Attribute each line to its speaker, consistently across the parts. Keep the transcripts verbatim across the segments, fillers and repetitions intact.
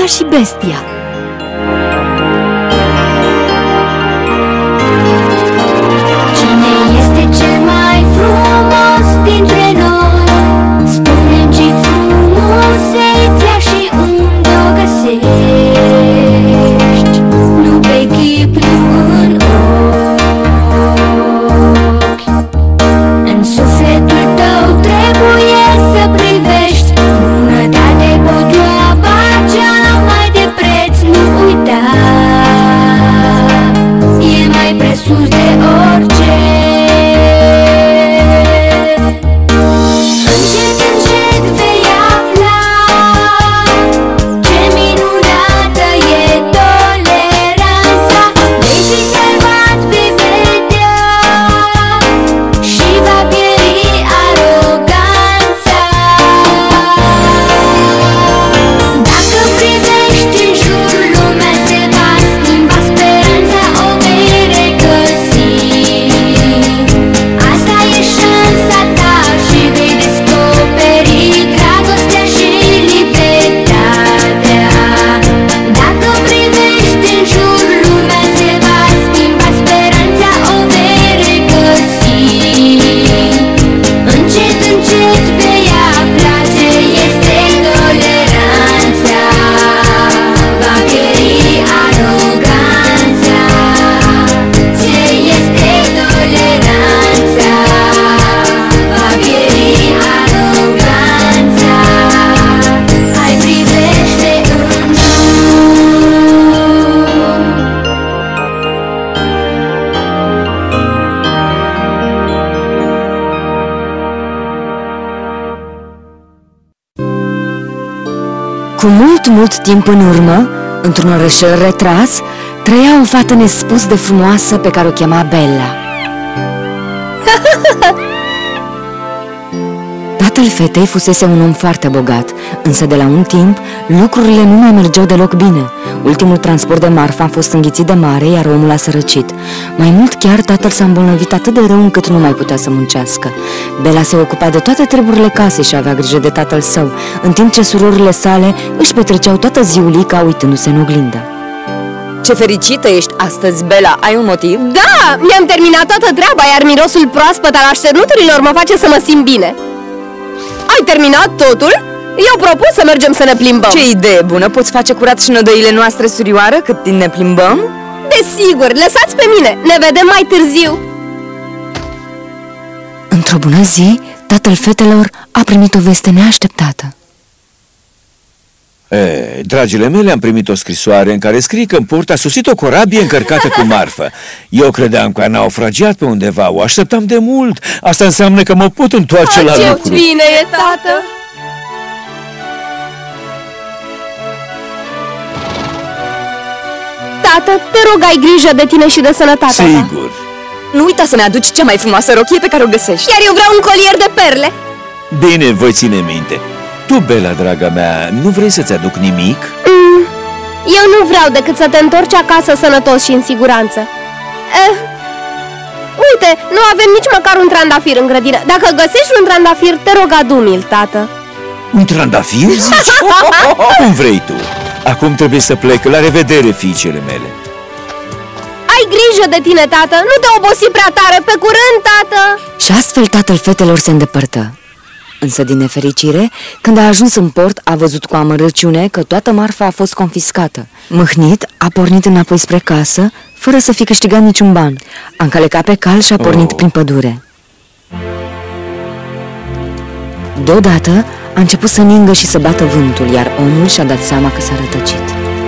Speaker 1: Muza și bestia.
Speaker 2: Cine este cel mai frumos dintre noi? Spune-mi ce frumusețea și unde o găsești. Nu pe chip, nu în ochi. În sufletul tău trebuie să privești bunătate, podoaba cea mai de preț. Nu uita, e mai presus de orice. Încet, încet vei afla ce minunată e toleranța. Vei fi salvat, vei vedea și va pieri aroganța. Dacă privești în jur, lumea se va schimba, speranța o vei regăsi. Asta e șansa ta și vei descoperi dragostea și libertatea. Dacă privești în jur, lumea se va schimba, speranța o vei regăsi. Încet, încet vei afla ce este toleranța. Va pieri aroganța. Ce este toleranța? Va pieri aroganța. Hai, privește în
Speaker 1: Cu mult, mult timp în urmă, într-un orășel retras, trăia o fată nespus de frumoasă pe care o chema Bella. Tatăl fetei fusese un om foarte bogat, însă de la un timp lucrurile nu mai mergeau deloc bine. Ultimul transport de marfă a fost înghițit de mare, iar omul a sărăcit. Mai mult chiar, tatăl s-a îmbolnăvit atât de rău încât nu mai putea să muncească. Bella se ocupa de toate treburile casei și avea grijă de tatăl său, în timp ce surorile sale își petreceau toată ziulica uitându-se în oglindă.
Speaker 3: Ce fericită ești astăzi, Bella! Ai un motiv?
Speaker 4: Da! Mi-am terminat toată treaba, iar mirosul proaspăt al așternuturilor mă face să mă simt bine. Ai terminat totul? Eu propun să mergem să ne plimbăm.
Speaker 3: Ce idee bună! Poți face curat și nădăile noastre, surioară, cât timp ne plimbăm?
Speaker 4: Desigur, lăsați pe mine, ne vedem mai târziu.
Speaker 1: Într-o bună zi, tatăl fetelor a primit o veste neașteptată.
Speaker 5: E, dragile mele, am primit o scrisoare în care scrie că în port a sosit o corabie încărcată cu marfă. Eu credeam că a naufragiat pe undeva, o așteptam de mult. Asta înseamnă că mă pot întoarce
Speaker 4: Ah,
Speaker 5: la
Speaker 4: ce
Speaker 5: lucru.
Speaker 4: bine e, tată! Tată, te rog, ai grijă de tine și de sănătatea ta.
Speaker 5: Sigur.
Speaker 3: Nu uita să ne aduci cea mai frumoasă rochie pe care o găsești.
Speaker 4: Iar eu vreau un colier de perle.
Speaker 5: Bine, voi ține minte. Tu, Bella, draga mea, nu vrei să-ți aduc nimic?
Speaker 4: Mm, eu nu vreau decât să te întorci acasă sănătos și în siguranță. eh, Uite, nu avem nici măcar un trandafir în grădină. Dacă găsești un trandafir, te rog, adu-mi-l, tată.
Speaker 5: Un trandafir, zici? Cum vrei tu. Acum trebuie să plec. La revedere, fiicele mele.
Speaker 4: Ai grijă de tine, tată. Nu te obosi prea tare. Pe curând, tată.
Speaker 1: Și astfel tatăl fetelor se îndepărtă. Însă, din nefericire, când a ajuns în port, a văzut cu amărăciune că toată marfa a fost confiscată. Mâhnit, a pornit înapoi spre casă, fără să fi câștigat niciun ban. A încălecat pe cal și a pornit oh. prin pădure. Deodată a început să ningă și să bată vântul, iar omul și-a dat seama că s-a rătăcit.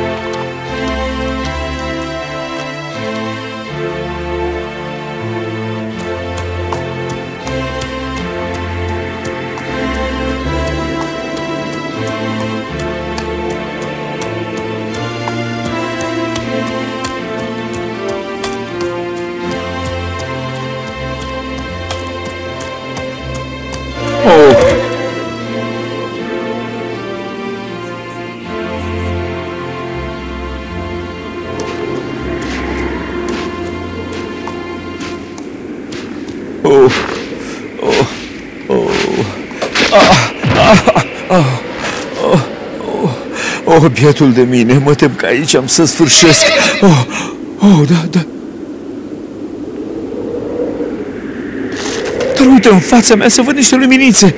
Speaker 5: Oh. Oh. Oh. Oh. Ah. Ah. Ah. Oh. Oh. Oh, bietul de mine, mă tem că aici am să sfârșesc. Oh, oh, da, da. Dar uite în fața mea să văd niște luminițe.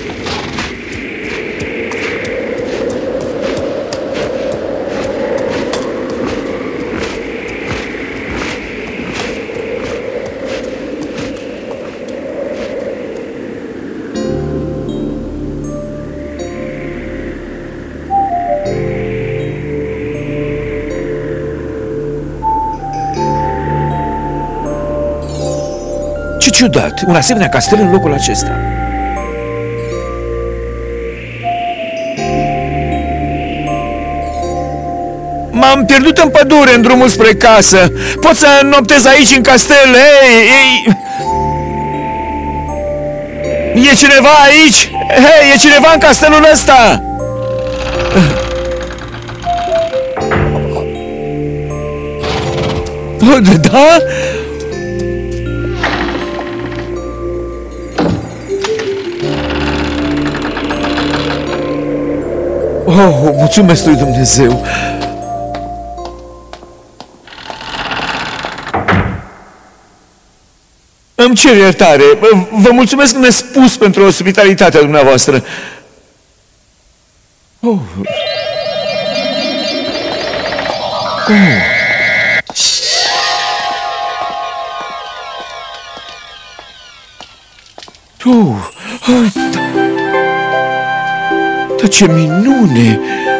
Speaker 5: Ce ciudat, un asemenea castel în locul acesta. M-am pierdut în pădure în drumul spre casă. Pot să noptez aici în castel? Hei, hei. E cineva aici? Hei, e cineva în castelul ăsta? Da? Oh, mulțumesc lui Dumnezeu! Îmi cer iertare. Vă mulțumesc nespus pentru ospitalitatea dumneavoastră. Oh. Oh. Oh. Oh. Dar ce minune!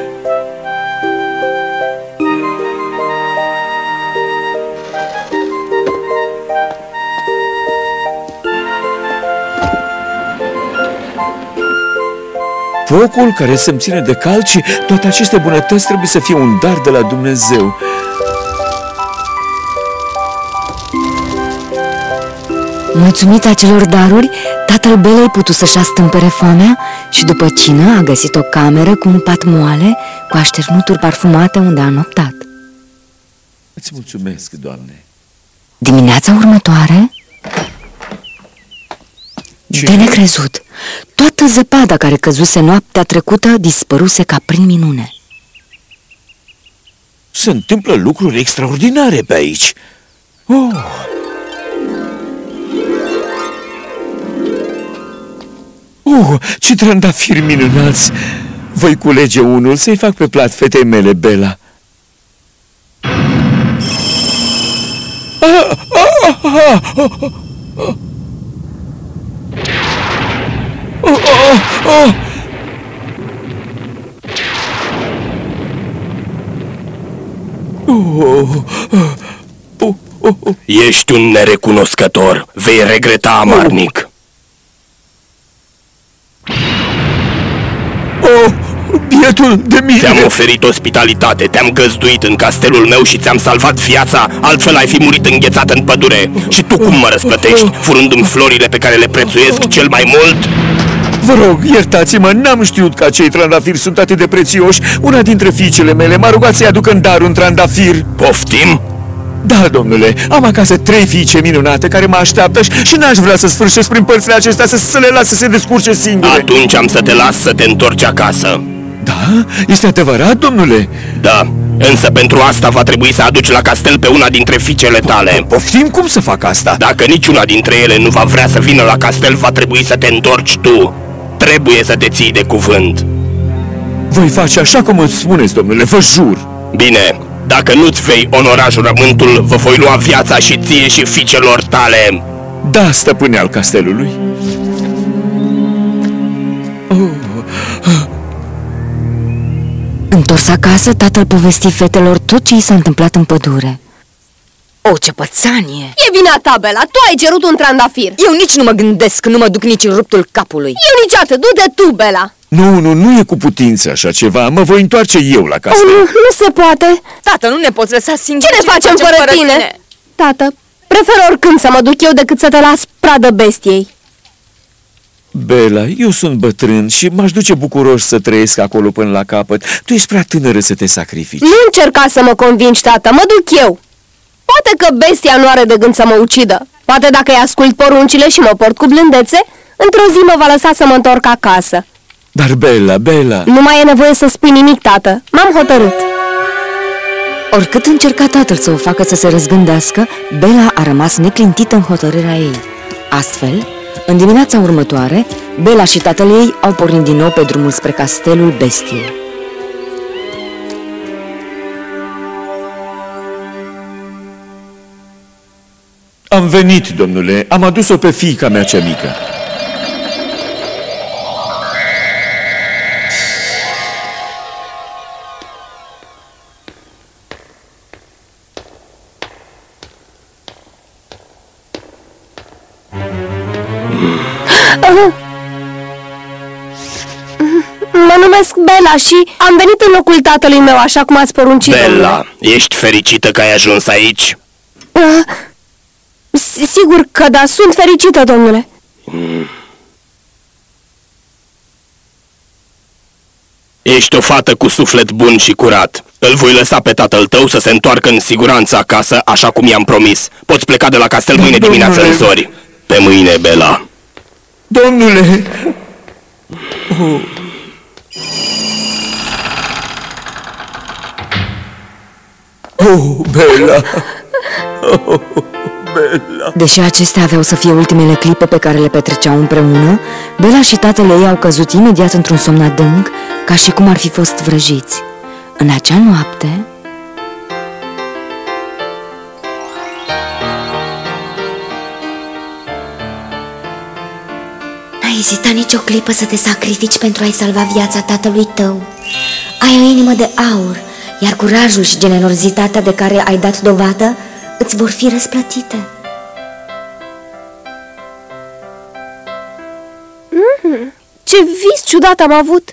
Speaker 5: Focul care să-mi ține de cald și toate aceste bunătăți trebuie să fie un dar de la Dumnezeu.
Speaker 1: Mulțumit acelor daruri, tatăl Belei putu să-și astâmpere foamea și după cină a găsit o cameră cu un pat moale, cu așternuturi parfumate unde a noptat.
Speaker 5: Îți mulțumesc, Doamne.
Speaker 1: Dimineața următoare,
Speaker 5: Ce?
Speaker 1: de necrezut, toată zăpada care căzuse noaptea trecută dispăruse ca prin minune.
Speaker 5: Se întâmplă lucruri extraordinare pe aici. Oh! Oh, ce trandafiri minunați! Voi culege unul să-i fac pe plat fetei mele, Bela. Ah, ah, ah, ah, ah, ah. Oh, oh, oh. Oh, oh, oh, oh.
Speaker 6: Ești un nerecunoscător. Vei regreta amarnic.
Speaker 5: Oh, bietul de mine!
Speaker 6: Ți-am oferit ospitalitate, te-am găzduit în castelul meu și ți-am salvat viața, altfel ai fi murit înghețat în pădure. Și tu cum mă răsplătești, furându-mi florile pe care le prețuiesc cel mai mult?
Speaker 5: Vă rog, iertați-mă, n-am știut că acei trandafiri sunt atât de prețioși. Una dintre fiicele mele m-a rugat să-i aduc în dar un trandafir.
Speaker 6: Poftim?
Speaker 5: Da, domnule, am acasă trei fiice minunate care mă așteaptă și n-aș vrea să sfârșesc prin părțile acestea, să, să le las să se descurce singure.
Speaker 6: Atunci am să te las să te întorci acasă.
Speaker 5: Da? Este adevărat, domnule?
Speaker 6: Da, însă pentru asta va trebui să aduci la castel pe una dintre fiicele tale.
Speaker 5: Poftim, cum să fac asta?
Speaker 6: Dacă niciuna dintre ele nu va vrea să vină la castel, va trebui să te întorci tu. Trebuie să te ții de cuvânt.
Speaker 5: Voi face așa cum îți spuneți, domnule, vă jur.
Speaker 6: Bine, dacă nu-ți vei onora jurământul, vă voi lua viața și ție și fiicelor tale.
Speaker 5: Da, stăpâne al castelului. Oh.
Speaker 1: Întors acasă, tatăl povesti fetelor tot ce i s-a întâmplat în pădure.
Speaker 3: O, ce pățanie!
Speaker 4: E vina ta, Bela, tu ai cerut un trandafir.
Speaker 3: Eu nici nu mă gândesc, nu mă duc nici în ruptul capului.
Speaker 4: Eu nici atât, du-te tu, Bela.
Speaker 5: Nu, nu, nu e cu putință așa ceva. Mă voi întoarce eu la castel.
Speaker 4: Oh, nu, nu se poate.
Speaker 3: Tată, nu ne poți lăsa singuri.
Speaker 4: Ce ne facem fără, fără tine? tine? Tată, prefer oricând să mă duc eu decât să te las pradă bestiei.
Speaker 5: Bela, eu sunt bătrân și m-aș duce bucuros să trăiesc acolo până la capăt. Tu ești prea tânără să te sacrifici.
Speaker 4: Nu încerca să mă convingi, tată, mă duc eu. Poate că bestia nu are de gând să mă ucidă. Poate dacă îi ascult poruncile și mă port cu blândețe, într-o zi mă va lăsa să mă întorc acasă.
Speaker 5: Dar Bella, Bella...
Speaker 4: Nu mai e nevoie să spui nimic, tată. M-am hotărât.
Speaker 1: Oricât încerca tatăl să o facă să se răzgândească, Bella a rămas neclintită în hotărârea ei. Astfel, în dimineața următoare, Bella și tatăl ei au pornit din nou pe drumul spre castelul bestiei.
Speaker 5: Am venit, domnule, am adus-o pe fiica mea cea mică.
Speaker 4: Mă numesc Bella și am venit în locul tatălui meu, așa cum ați poruncit.
Speaker 6: Bella, ești fericită că ai ajuns aici?
Speaker 4: Uh, sigur că da, sunt fericită, domnule.
Speaker 6: Mm. Ești o fată cu suflet bun și curat. Îl voi lăsa pe tatăl tău să se întoarcă în siguranță acasă, așa cum i-am promis. Poți pleca de la castel mâine dimineață în zori. Pe mâine, Bella.
Speaker 5: Domnule! Oh. Oh, Bella! Oh, Bella!
Speaker 1: Deși acestea aveau să fie ultimele clipe pe care le petreceau împreună, Bella și tatăl ei au căzut imediat într-un somn adânc, ca și cum ar fi fost vrăjiți. În acea noapte...
Speaker 2: N-ai ezitat nicio clipă să te sacrifici pentru a-i salva viața tatălui tău. Ai o inimă de aur, iar curajul și generozitatea de care ai dat dovadă îți vor fi răsplătite.
Speaker 4: Mm-hmm. Ce vis ciudat am avut!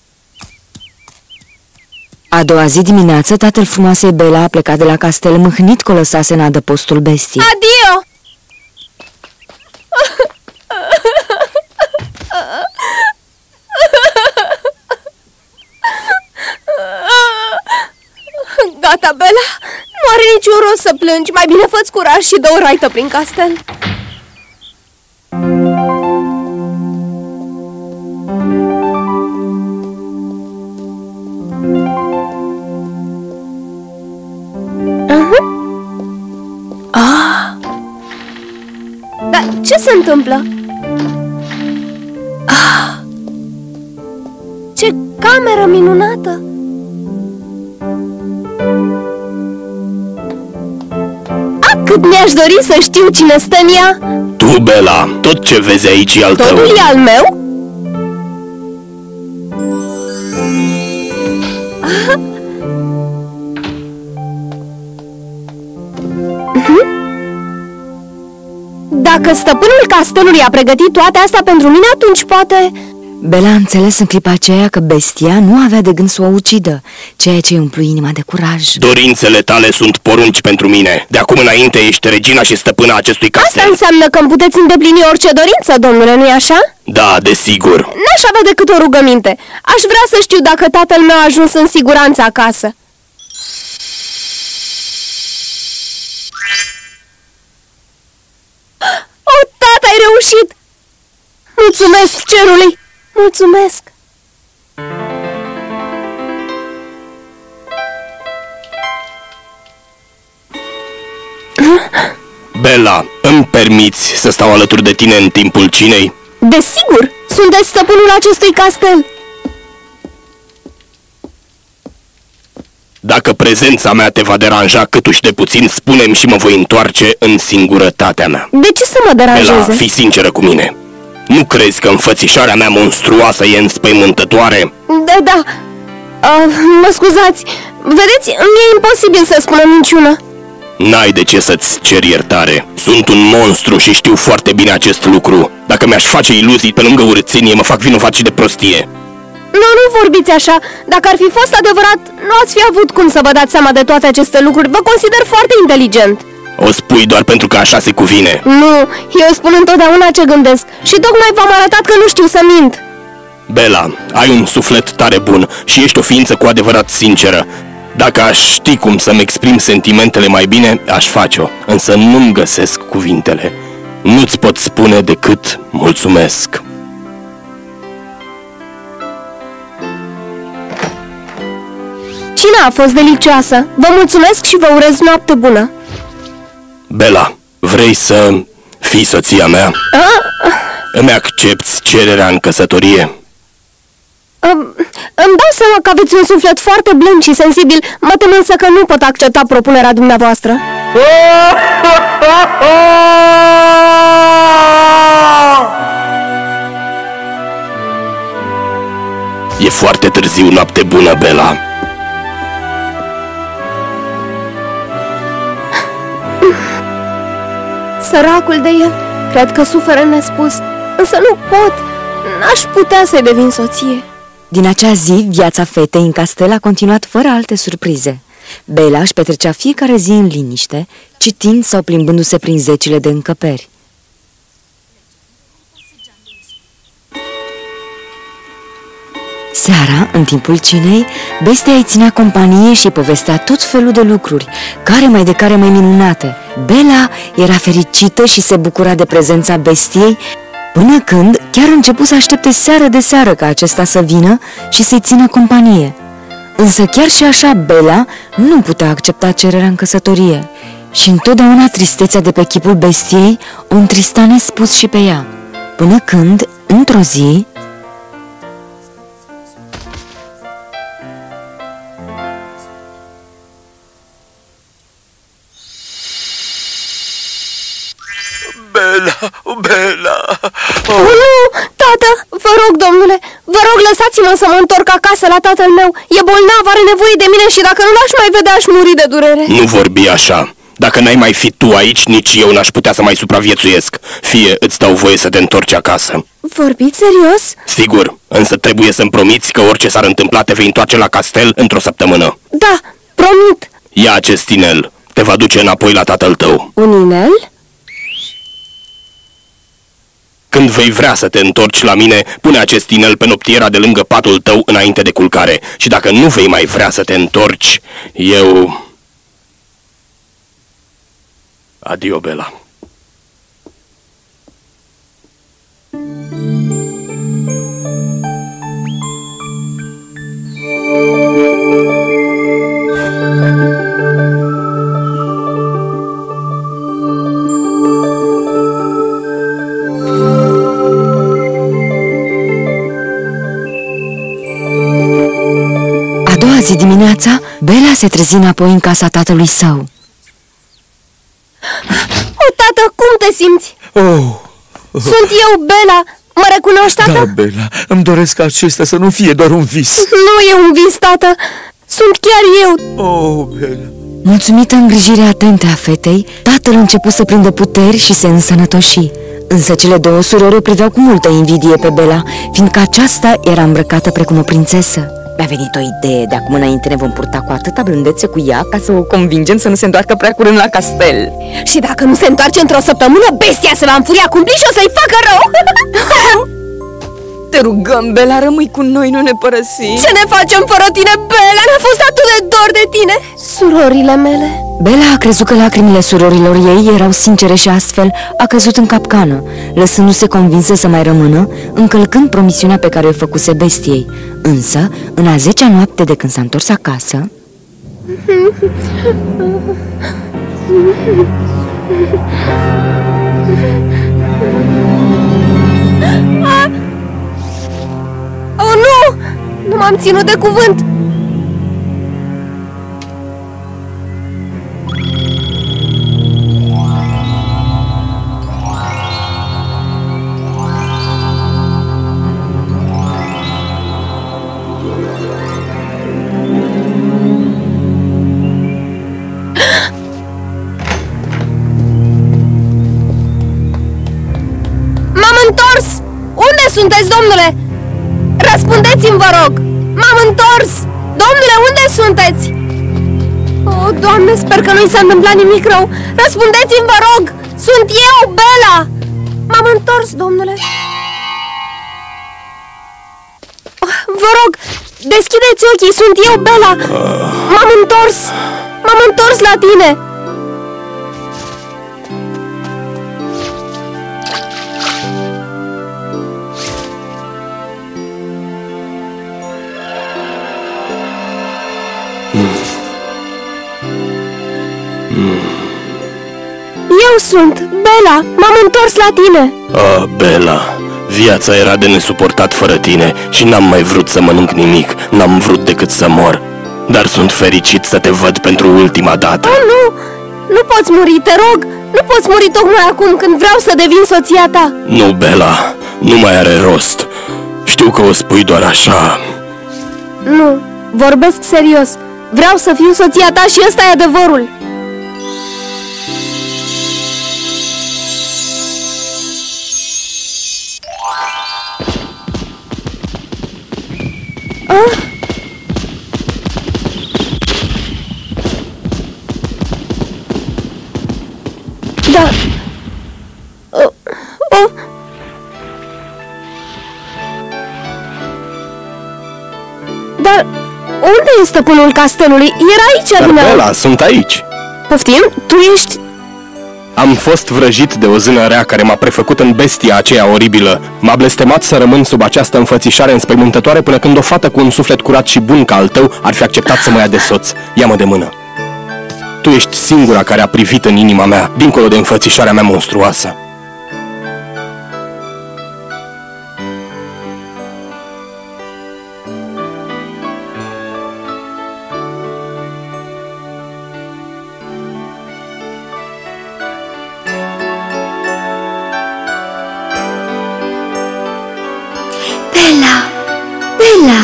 Speaker 1: A doua zi dimineață, tatăl frumoasei Bella a plecat de la castel mâhnit că o lăsase în adăpostul bestiei.
Speaker 4: Adio! Gata, Bella, nu are niciun rost să plângi. Mai bine fă-ți curaj și dă o raită prin castel. Uh-huh. Ah. Dar ce se întâmplă? Ah. Ce cameră minunată! Ah, cât mi-aș dori să știu cine stă în ea!
Speaker 6: Tu, Bella, tot ce vezi aici e al tău.
Speaker 4: Totul e al meu? Ah. Uh-huh. Dacă stăpânul castelului a pregătit toate astea pentru mine, atunci poate...
Speaker 1: Bella a înțeles în clipa aceea că bestia nu avea de gând să o ucidă, ceea ce îi umplu inima de curaj.
Speaker 6: Dorințele tale sunt porunci pentru mine. De acum înainte ești regina și stăpâna acestui castel.
Speaker 4: Asta înseamnă că îmi puteți îndeplini orice dorință, domnule, nu-i așa?
Speaker 6: Da, desigur.
Speaker 4: N-aș avea decât o rugăminte. Aș vrea să știu dacă tatăl meu a ajuns în siguranță acasă. O, tata, ai reușit! Mulțumesc cerului! Mulțumesc!
Speaker 6: Bella, îmi permiți să stau alături de tine în timpul cinei?
Speaker 4: Desigur! Sunteți stăpânul acestui castel!
Speaker 6: Dacă prezența mea te va deranja câtuși de puțin, spune-mi și mă voi întoarce în singurătatea mea.
Speaker 4: De ce să mă deranjeze?
Speaker 6: Bella, fii sinceră cu mine. Nu crezi că înfățișarea mea monstruoasă e înspăimântătoare?
Speaker 4: Da, da. Uh, mă scuzați. Vedeți, mi-e imposibil să spun o minciună.
Speaker 6: N-ai de ce să-ți ceri iertare. Sunt un monstru și știu foarte bine acest lucru. Dacă mi-aș face iluzii pe lângă urățenie, mă fac vinovat și de prostie.
Speaker 4: Nu, nu vorbiți așa. Dacă ar fi fost adevărat, nu ați fi avut cum să vă dați seama de toate aceste lucruri. Vă consider foarte inteligent.
Speaker 6: O spui doar pentru că așa se cuvine.
Speaker 4: Nu, eu spun întotdeauna ce gândesc. Și tocmai v-am arătat că nu știu să mint.
Speaker 6: Bella, ai un suflet tare bun și ești o ființă cu adevărat sinceră. Dacă aș ști cum să-mi exprim sentimentele mai bine, aș face-o. Însă nu-mi găsesc cuvintele. Nu-ți pot spune decât mulțumesc.
Speaker 4: Cina a fost delicioasă. Vă mulțumesc și vă urez noapte bună.
Speaker 6: Bela, vrei să fii soția mea?
Speaker 4: A?
Speaker 6: Îmi accepți cererea în căsătorie?
Speaker 4: Îmi dau seama că aveți un suflet foarte blând și sensibil. Mă tem însă că nu pot accepta propunerea dumneavoastră.
Speaker 6: E foarte târziu, noapte bună, Bela.
Speaker 4: Săracul de el, cred că suferă nespus. Însă nu pot, n-aș putea să-i devin soție.
Speaker 1: Din acea zi, viața fetei în castel a continuat fără alte surprize. Bela își petrecea fiecare zi în liniște, citind sau plimbându-se prin zecile de încăperi. Seara, în timpul cinei, bestia îi ținea companie și povestea tot felul de lucruri, care mai de care mai minunate. Bela era fericită și se bucura de prezența bestiei, până când chiar începu să aștepte seară de seară ca acesta să vină și să-i țină companie. Însă chiar și așa Bela nu putea accepta cererea în căsătorie și întotdeauna tristețea de pe chipul bestiei o întrista nespus și pe ea, până când, într-o zi,
Speaker 5: Bela, Bela!
Speaker 4: Oh. Nu, tată, vă rog, domnule, vă rog, lăsați-mă să mă întorc acasă la tatăl meu. E bolnav, are nevoie de mine și dacă nu l-aș mai vedea, aș muri de durere.
Speaker 6: Nu vorbi așa. Dacă n-ai mai fi tu aici, nici eu n-aș putea să mai supraviețuiesc. Fie îți dau voie să te întorci acasă.
Speaker 4: Vorbiți serios?
Speaker 6: Sigur, însă trebuie să-mi promiți că orice s-ar întâmpla te vei întoarce la castel într-o săptămână.
Speaker 4: Da, promit.
Speaker 6: Ia acest inel, te va duce înapoi la tatăl tău.
Speaker 4: Un inel?
Speaker 6: Când vei vrea să te întorci la mine, pune acest inel pe noptiera de lângă patul tău înainte de culcare. Și dacă nu vei mai vrea să te întorci, eu... Adio, Bela.
Speaker 1: a doua zi dimineața, Bela se trezi înapoi în casa tatălui său.
Speaker 4: O, tată, cum te simți?
Speaker 5: Oh.
Speaker 4: Sunt eu, Bela. Mă recunoști, tată?
Speaker 5: Da, Bela, îmi doresc ca acesta să nu fie doar un vis.
Speaker 4: Nu e un vis, tată. Sunt chiar eu.
Speaker 5: Oh, Bela.
Speaker 1: Mulțumită îngrijirea atente a fetei, tatăl începu să prindă puteri și se însănătoși. Însă cele două surori o priveau cu multă invidie pe Bela, fiindcă aceasta era îmbrăcată precum o prințesă. Mi-a venit o idee, de acum înainte ne vom purta cu atâta blândețe cu ea ca să o convingem să nu se întoarcă prea curând la castel.
Speaker 4: Și dacă nu se întoarce într-o săptămână, bestia se va înfuria cumplit și o să-i facă rău.
Speaker 3: Te rugăm, Bela, rămâi cu noi, nu ne părăsi.
Speaker 4: Ce ne facem fără tine, Bela? Ne-a fost atât de dor de tine. Surorile mele.
Speaker 1: Bela a crezut că lacrimile surorilor ei erau sincere și astfel a căzut în capcană, lăsându-se convinsă să mai rămână, încălcând promisiunea pe care o făcuse bestiei. Însă, în a zecea noapte de când s-a întors acasă...
Speaker 4: Oh, nu! Nu m-am ținut de cuvânt! M-am întors! Unde sunteți, domnule? Răspundeți-mi, vă rog! M-am întors! Domnule, unde sunteți? Oh, Doamne, sper că nu-i s-a întâmplat nimic rău! Răspundeți-mi, vă rog! Sunt eu, Bela! M-am întors, domnule! Oh, vă rog, deschideți ochii! Sunt eu, Bela! M-am întors! M-am întors la tine! Eu sunt, Bella, m-am întors la tine.
Speaker 6: Ah, Bella, viața era de nesuportat fără tine și n-am mai vrut să mănânc nimic, n-am vrut decât să mor. Dar sunt fericit să te văd pentru ultima dată.
Speaker 4: Oh, nu, nu poți muri, te rog, nu poți muri tocmai acum când vreau să devin soția ta.
Speaker 6: Nu, Bella, nu mai are rost. Știu că o spui doar așa.
Speaker 4: Nu, vorbesc serios. Vreau să fiu soția ta și ăsta e adevărul. Ah? Da. Oh. Oh. Dar unde e stăpânul castelului? Era aici,
Speaker 6: Dar, Bella, sunt aici.
Speaker 4: Poftim? Tu ești...
Speaker 6: Am fost vrăjit de o zână rea care m-a prefăcut în bestia aceea oribilă. M-a blestemat să rămân sub această înfățișare înspăimântătoare până când o fată cu un suflet curat și bun ca al tău ar fi acceptat să mă ia de soț. Ia-mă de mână. Tu ești singura care a privit în inima mea, dincolo de înfățișarea mea monstruoasă.
Speaker 2: Bella! Bella!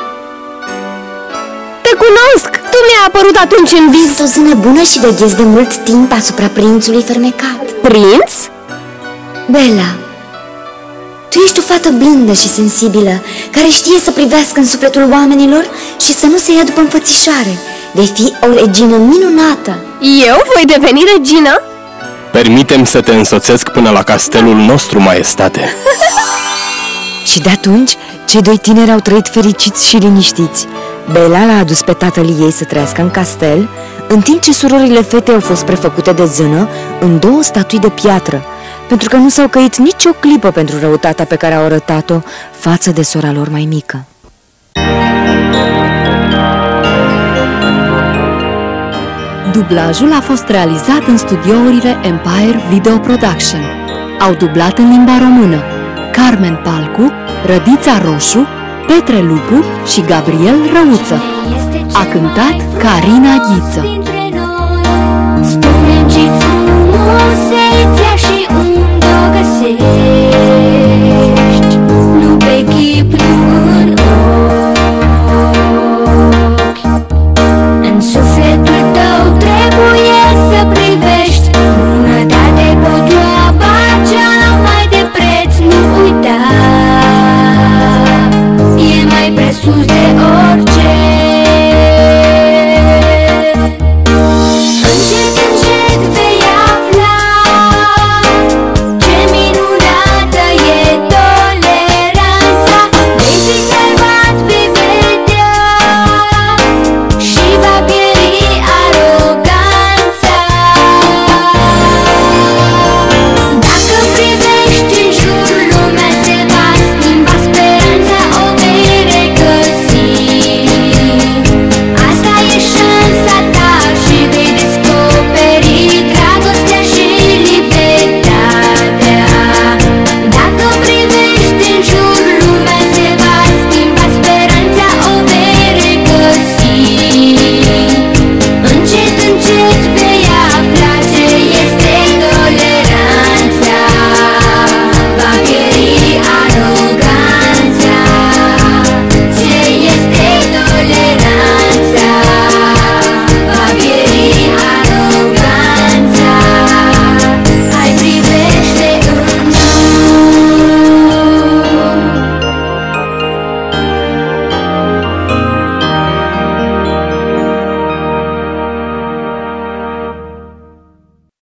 Speaker 4: Te cunosc! Tu mi-ai apărut atunci în vis.
Speaker 2: Sunt o zână bună și veghez de mult timp asupra prințului fermecat.
Speaker 4: Prinț?
Speaker 2: Bella, tu ești o fată blândă și sensibilă, care știe să privească în sufletul oamenilor și să nu se ia după înfățișare. Vei fi o regină minunată.
Speaker 4: Eu voi deveni regină?
Speaker 6: Permitem să te însoțesc până la castelul nostru, maestate.
Speaker 1: Și de atunci, cei doi tineri au trăit fericiți și liniștiți. Bella l-a adus pe tatăl ei să trăiască în castel, în timp ce surorile fetei au fost prefăcute de zână în două statui de piatră, pentru că nu s-au căit nicio clipă pentru răutatea pe care au arătat-o față de sora lor mai mică.
Speaker 7: Dublajul a fost realizat în studiourile Empire Video Production. Au dublat în limba română Carmen Palcu, Rădița Roșu, Petre Lupu și Gabriel Răuță. A cântat Carina Ghiță.
Speaker 8: Spune ce frumos